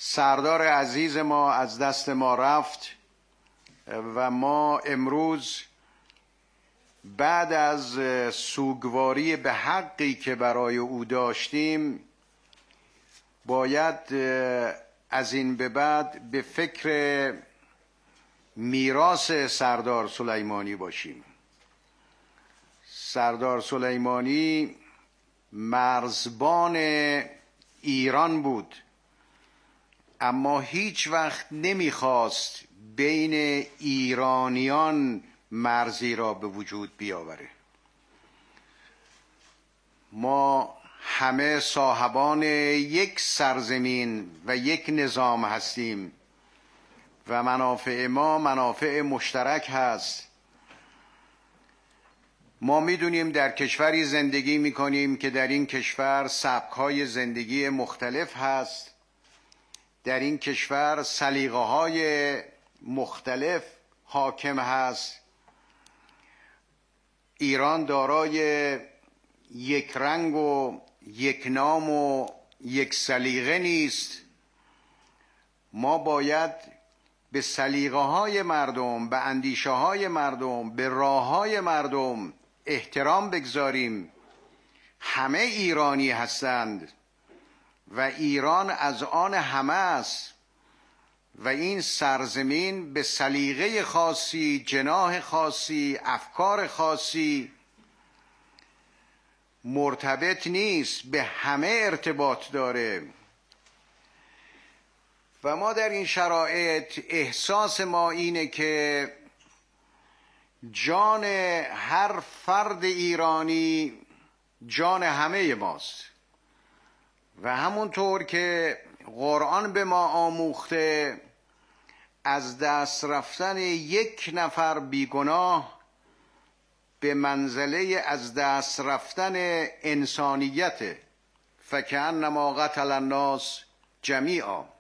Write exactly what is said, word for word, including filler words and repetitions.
سردار عزیز ما از دست ما رفت و ما امروز بعد از سوگواری به حقی که برای او داشتیم باید از این به بعد به فکر میراث سردار سلیمانی باشیم. سردار سلیمانی مرزبان ایران بود، اما هیچ وقت نمیخواست بین ایرانیان مرزی را به وجود بیاوره. ما همه صاحبان یک سرزمین و یک نظام هستیم و منافع ما منافع مشترک هست. ما میدونیم در کشوری زندگی میکنیم که در این کشور سبک‌های زندگی مختلف هست، در این کشور سلیقه‌های مختلف حاکم هست. ایران دارای یک رنگ و یک نام و یک سلیقه نیست. ما باید به سلیقه‌های مردم، به اندیشه‌های مردم، به راه‌های مردم احترام بگذاریم. همه ایرانی هستند و ایران از آن همه است و این سرزمین به سلیقه خاصی، جناح خاصی، افکار خاصی مرتبط نیست، به همه ارتباط داره. و ما در این شرایط احساس ما اینه که جان هر فرد ایرانی جان همه ماست و همونطور که قرآن به ما آموخته از دست رفتن یک نفر بیگناه به منزله از دست رفتن انسانیت، فکأنما قتل الناس جمیعا.